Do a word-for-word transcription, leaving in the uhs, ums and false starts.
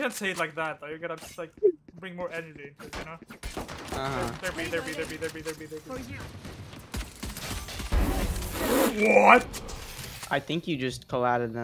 can't say it like that though. You gotta just like bring more energy into it, you know? Uh-huh. There be, there be, there be, there be, there be, there be. For you. What? I think you just collided them.